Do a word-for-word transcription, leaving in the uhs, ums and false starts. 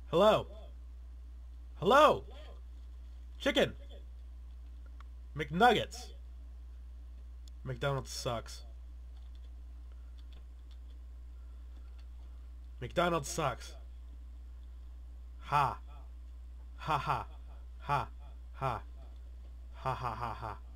Hello? Hello? Chicken! McNuggets! McDonald's sucks. McDonald's sucks. Ha. Ha ha. Ha. Ha. Ha ha ha ha.